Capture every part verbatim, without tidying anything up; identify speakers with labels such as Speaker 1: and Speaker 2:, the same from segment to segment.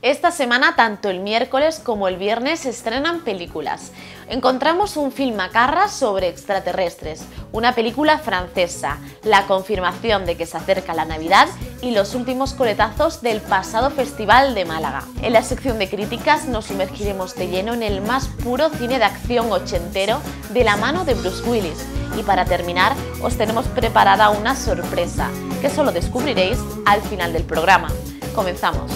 Speaker 1: Esta semana, tanto el miércoles como el viernes, se estrenan películas. Encontramos un film macarra sobre extraterrestres, una película francesa, la confirmación de que se acerca la Navidad y los últimos coletazos del pasado Festival de Málaga. En la sección de críticas nos sumergiremos de lleno en el más puro cine de acción ochentero de la mano de Bruce Willis. Y para terminar, os tenemos preparada una sorpresa, que solo descubriréis al final del programa. Comenzamos.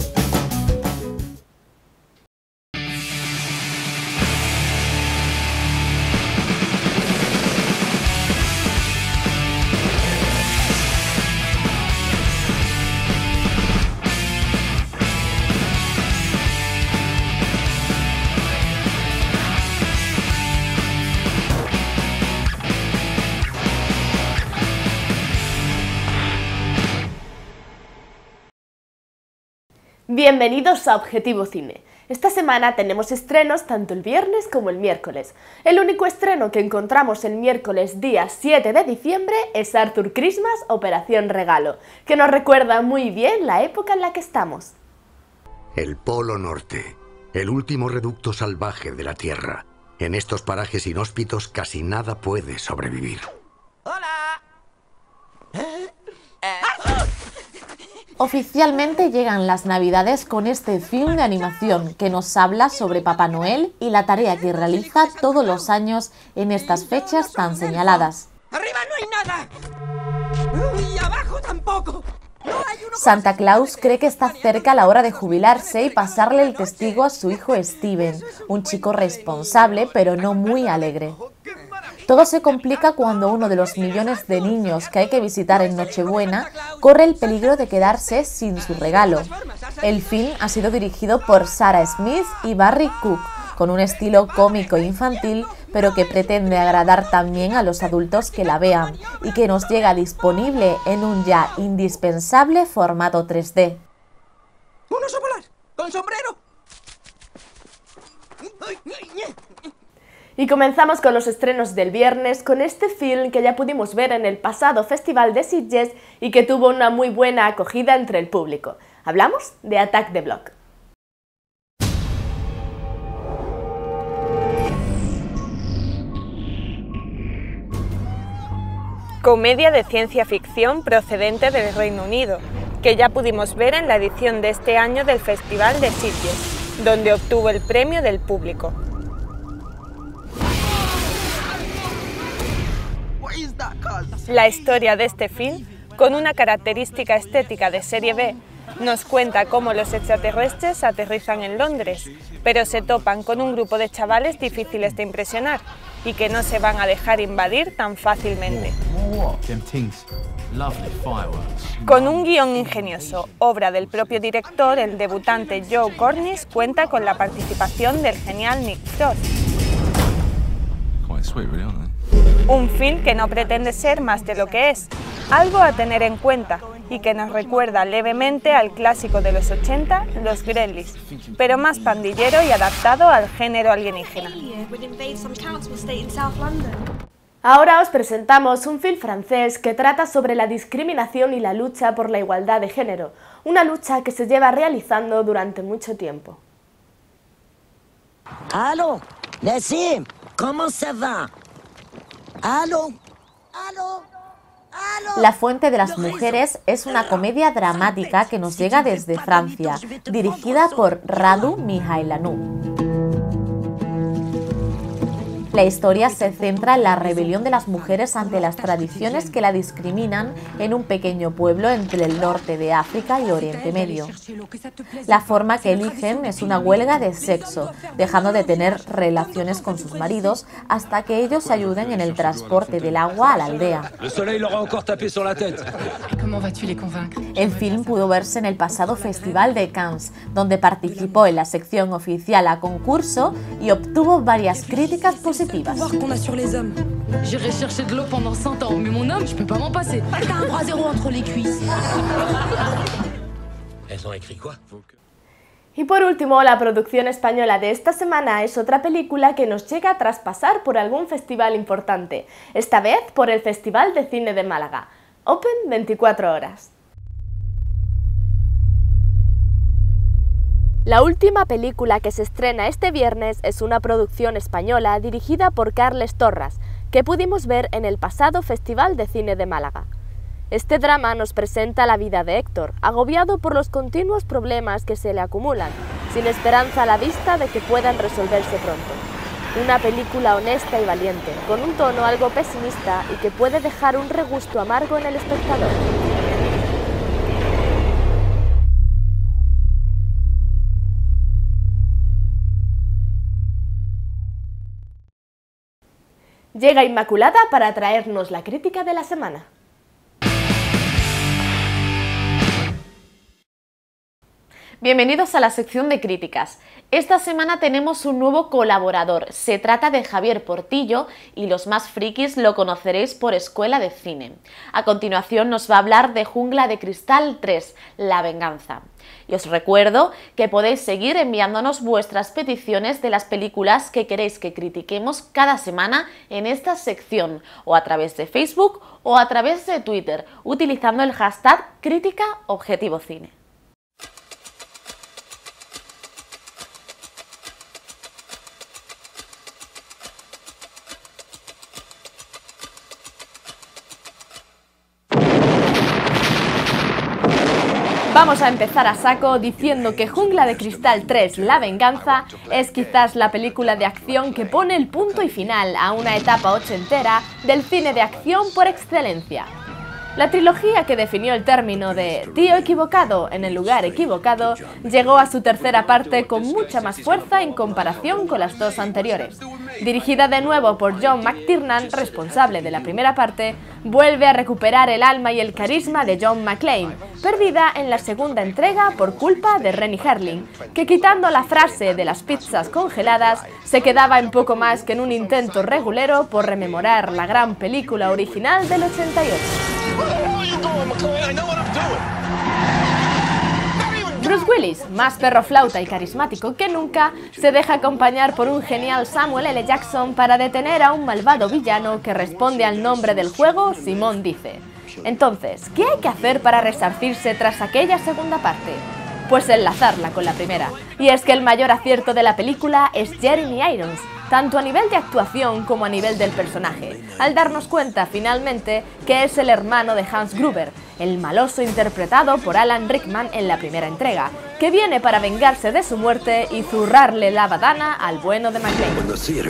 Speaker 2: Bienvenidos a Objetivo Cine. Esta semana tenemos estrenos tanto el viernes como el miércoles. El único estreno que encontramos el miércoles día siete de diciembre es Arthur Christmas Operación Regalo, que nos recuerda muy bien la época en la que estamos.
Speaker 3: El Polo Norte, el último reducto salvaje de la Tierra. En estos parajes inhóspitos casi nada puede sobrevivir.
Speaker 4: ¡Hola! ¿Eh?
Speaker 1: Oficialmente llegan las Navidades con este film de animación que nos habla sobre Papá Noel y la tarea que realiza todos los años en estas fechas tan señaladas.
Speaker 4: ¡Arriba no hay nada! ¡Y abajo tampoco! No hay uno...
Speaker 1: Santa Claus cree que está cerca la hora de jubilarse y pasarle el testigo a su hijo Steven, un chico responsable pero no muy alegre. Todo se complica cuando uno de los millones de niños que hay que visitar en Nochebuena corre el peligro de quedarse sin su regalo. El film ha sido dirigido por Sarah Smith y Barry Cook, con un estilo cómico e infantil, pero que pretende agradar también a los adultos que la vean, y que nos llega disponible en un ya indispensable formato tres D.
Speaker 4: ¡Un oso polar! ¡Con sombrero!
Speaker 2: Y comenzamos con los estrenos del viernes con este film que ya pudimos ver en el pasado Festival de Sitges y que tuvo una muy buena acogida entre el público. Hablamos de Attack the Block.
Speaker 5: Comedia de ciencia ficción procedente del Reino Unido, que ya pudimos ver en la edición de este año del Festival de Sitges, donde obtuvo el premio del público. La historia de este film, con una característica estética de serie B, nos cuenta cómo los extraterrestres aterrizan en Londres, pero se topan con un grupo de chavales difíciles de impresionar y que no se van a dejar invadir tan fácilmente. Con un guión ingenioso, obra del propio director, el debutante Joe Cornish cuenta con la participación del genial Nick Frost. Un film que no pretende ser más de lo que es, algo a tener en cuenta y que nos recuerda levemente al clásico de los ochenta, Los Gremlins, pero más pandillero y adaptado al género alienígena.
Speaker 2: Ahora os presentamos un film francés que trata sobre la discriminación y la lucha por la igualdad de género, una lucha que se lleva realizando durante mucho tiempo.
Speaker 6: Allô, Nassim, ¿cómo se va? ¿Aló? ¿Aló? ¿Aló?
Speaker 1: La Fuente de las Mujeres es una comedia dramática que nos llega desde Francia, dirigida por Radu Mihailanou. La historia se centra en la rebelión de las mujeres ante las tradiciones que la discriminan en un pequeño pueblo entre el norte de África y Oriente Medio. La forma que eligen es una huelga de sexo, dejando de tener relaciones con sus maridos hasta que ellos ayuden en el transporte del agua a la aldea. El film pudo verse en el pasado Festival de Cannes, donde participó en la sección oficial a concurso y obtuvo varias críticas positivas.
Speaker 7: qu'on a sur les hommes. J'irai chercher de l'eau pendant cent ans, mais mon homme, je peux pas m'en passer. T'as un bras zéro entre les cuisses.
Speaker 3: Elles ont écrit quoi?
Speaker 2: Y por último, la producción española de esta semana es otra película que nos llega tras pasar por algún festival importante, esta vez por el Festival de Cine de Málaga. Open veinticuatro horas. La última película que se estrena este viernes es una producción española dirigida por Carles Torras, que pudimos ver en el pasado Festival de Cine de Málaga. Este drama nos presenta la vida de Héctor, agobiado por los continuos problemas que se le acumulan, sin esperanza a la vista de que puedan resolverse pronto. Una película honesta y valiente, con un tono algo pesimista y que puede dejar un regusto amargo en el espectador. Llega Inmaculada para traernos la crítica de la semana.
Speaker 1: Bienvenidos a la sección de críticas. Esta semana tenemos un nuevo colaborador. Se trata de Javier Portillo y los más frikis lo conoceréis por Escuela de Cine. A continuación nos va a hablar de Jungla de Cristal tres, La Venganza. Y os recuerdo que podéis seguir enviándonos vuestras peticiones de las películas que queréis que critiquemos cada semana en esta sección, o a través de Facebook o a través de Twitter, utilizando el hashtag Crítica Objetivo Cine.
Speaker 2: Vamos a empezar a saco diciendo que Jungla de Cristal tres, La Venganza, es quizás la película de acción que pone el punto y final a una etapa ochentera del cine de acción por excelencia. La trilogía que definió el término de tío equivocado en el lugar equivocado llegó a su tercera parte con mucha más fuerza en comparación con las dos anteriores. Dirigida de nuevo por John McTiernan, responsable de la primera parte, vuelve a recuperar el alma y el carisma de John McClane, perdida en la segunda entrega por culpa de Renny Harlin, que quitando la frase de las pizzas congeladas, se quedaba en poco más que en un intento regulero por rememorar la gran película original del ochenta y ocho. Bruce Willis, más perro flauta y carismático que nunca, se deja acompañar por un genial Samuel L. Jackson para detener a un malvado villano que responde al nombre del juego, Simón Dice. Entonces, ¿qué hay que hacer para resarcirse tras aquella segunda parte? Pues enlazarla con la primera. Y es que el mayor acierto de la película es Jeremy Irons, tanto a nivel de actuación como a nivel del personaje, al darnos cuenta finalmente que es el hermano de Hans Gruber, el maloso interpretado por Alan Rickman en la primera entrega, que viene para vengarse de su muerte y zurrarle la badana al bueno de McClane.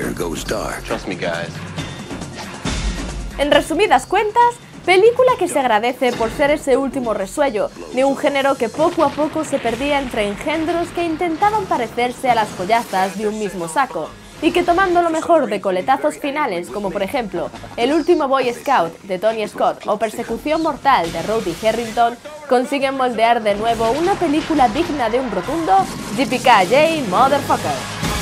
Speaker 2: En resumidas cuentas, película que se agradece por ser ese último resuello de un género que poco a poco se perdía entre engendros que intentaban parecerse a las joyazas de un mismo saco, y que tomando lo mejor de coletazos finales como por ejemplo El último Boy Scout de Tony Scott o Persecución mortal de Roddy Harrington, consiguen moldear de nuevo una película digna de un rotundo J P K J Motherfucker.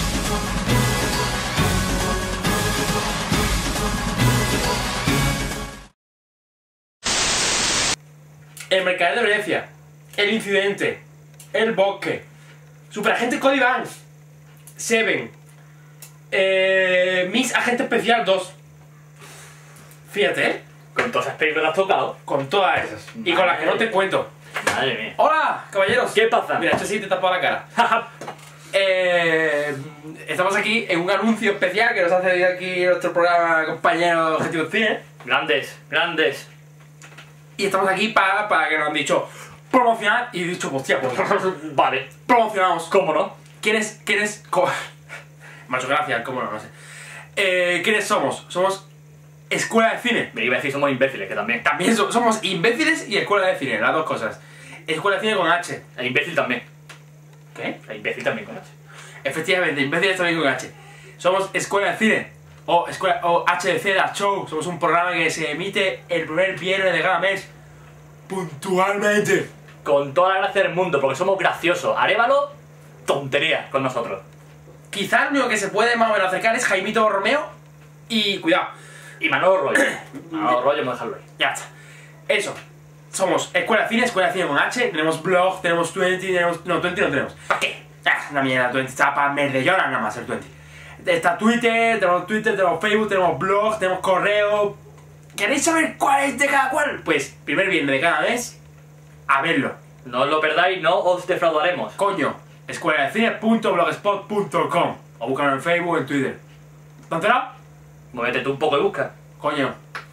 Speaker 8: El mercader de Venecia, El incidente, El bosque, Superagente Cody Banks, Seven, eh, Miss Agente Especial dos. Fíjate, ¿eh?
Speaker 9: Con todas esas películas has tocado.
Speaker 8: Con todas esas. Y con las que no te cuento.
Speaker 9: Madre mía.
Speaker 8: ¡Hola, caballeros!
Speaker 9: ¿Qué pasa?
Speaker 8: Mira, esto sí te tapa la cara. eh, estamos aquí en un anuncio especial que nos hace aquí nuestro programa compañero Objetivo Cine.
Speaker 9: Grandes, grandes.
Speaker 8: Y estamos aquí para, para que nos han dicho promocionar. Y he dicho, hostia, pues
Speaker 9: vale,
Speaker 8: promocionamos.
Speaker 9: ¿Cómo no?
Speaker 8: ¿Quiénes? ¿Quiénes? ¿Cómo? Macho, gracias, cómo no, no sé. Eh, ¿Quiénes somos? Somos Escuela de Cine.
Speaker 9: Me iba a decir somos imbéciles, que también.
Speaker 8: También so somos imbéciles y Escuela de Cine, las dos cosas. Escuela de Cine con H.
Speaker 9: El imbécil también.
Speaker 8: ¿Qué?
Speaker 9: El imbécil también con H.
Speaker 8: Efectivamente, imbéciles también con H. Somos Escuela de Cine. O, escuela, o H D C Dark Show. Somos un programa que se emite el primer viernes de cada mes. Puntualmente.
Speaker 9: Con toda la gracia del mundo, porque somos graciosos. Arévalo, tontería con nosotros.
Speaker 8: Quizás lo único que se puede más o menos acercar es Jaimito Romeo y... cuidado.
Speaker 9: Y Manolo Rollo. Manolo Rollo, vamos a dejarlo ahí.
Speaker 8: Ya está. Eso. Somos Escuela de Cine, Escuela de Cine con H. Tenemos blog, tenemos veinte, tenemos... No, veinte no tenemos. ¿Para qué? Ah, una mierda, veinte. Está para merdellona nada más el veinte. Está Twitter, tenemos Twitter, tenemos Facebook, tenemos blog, tenemos correo. ¿Queréis saber cuál es de cada cual? Pues, primer viernes de cada mes, a verlo.
Speaker 9: No os lo perdáis, no os defraudaremos.
Speaker 8: Coño. escuela de cine punto blogspot punto com o búscalo en Facebook o en Twitter. ¿Te has enterado?
Speaker 9: Muévete tú un poco y busca.
Speaker 8: Coño.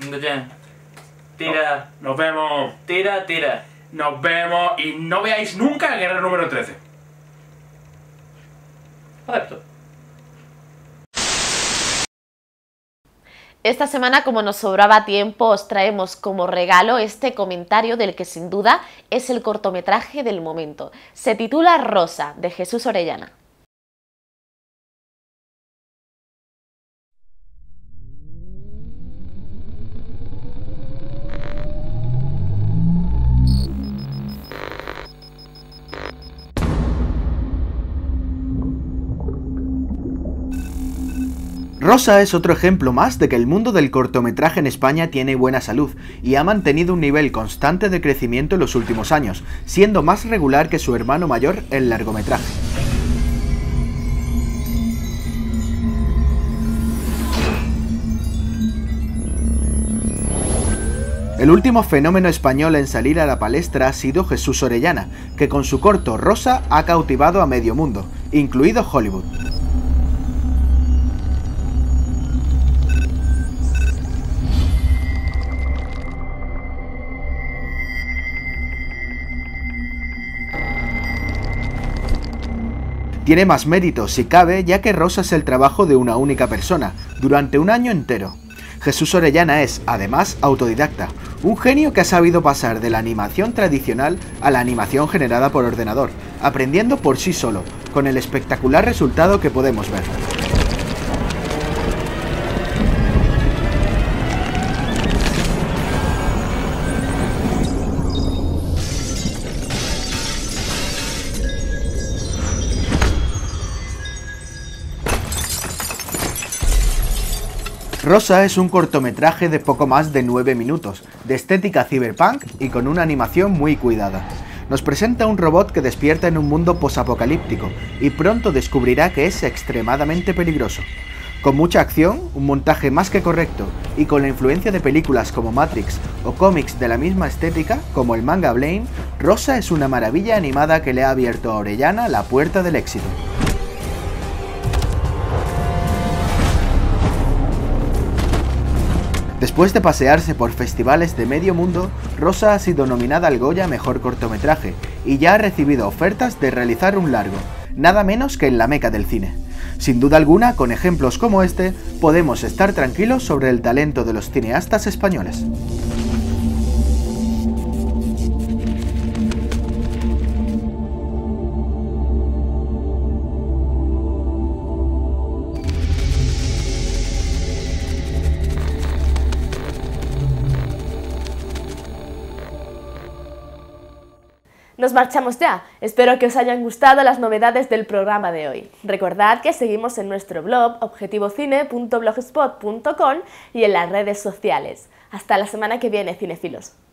Speaker 9: Tira.
Speaker 8: No, nos vemos.
Speaker 9: Tira, tira.
Speaker 8: Nos vemos y no veáis nunca el guerrero número trece.
Speaker 9: Correcto.
Speaker 1: Esta semana, como nos sobraba tiempo, os traemos como regalo este comentario del que sin duda es el cortometraje del momento. Se titula Rosa, de Jesús Orellana.
Speaker 10: Rosa es otro ejemplo más de que el mundo del cortometraje en España tiene buena salud y ha mantenido un nivel constante de crecimiento en los últimos años, siendo más regular que su hermano mayor, el largometraje. El último fenómeno español en salir a la palestra ha sido Jesús Orellana, que con su corto Rosa ha cautivado a medio mundo, incluido Hollywood. Tiene más mérito, si cabe, ya que Rosa es el trabajo de una única persona, durante un año entero. Jesús Orellana es, además, autodidacta, un genio que ha sabido pasar de la animación tradicional a la animación generada por ordenador, aprendiendo por sí solo, con el espectacular resultado que podemos ver. Rosa es un cortometraje de poco más de nueve minutos, de estética cyberpunk y con una animación muy cuidada. Nos presenta un robot que despierta en un mundo posapocalíptico y pronto descubrirá que es extremadamente peligroso. Con mucha acción, un montaje más que correcto y con la influencia de películas como Matrix o cómics de la misma estética como el manga Blame, Rosa es una maravilla animada que le ha abierto a Orellana la puerta del éxito. Después de pasearse por festivales de medio mundo, Rosa ha sido nominada al Goya Mejor Cortometraje y ya ha recibido ofertas de realizar un largo, nada menos que en la meca del cine. Sin duda alguna, con ejemplos como este, podemos estar tranquilos sobre el talento de los cineastas españoles.
Speaker 2: Nos marchamos ya. Espero que os hayan gustado las novedades del programa de hoy. Recordad que seguimos en nuestro blog objetivo cine punto blogspot punto com y en las redes sociales. Hasta la semana que viene, cinéfilos.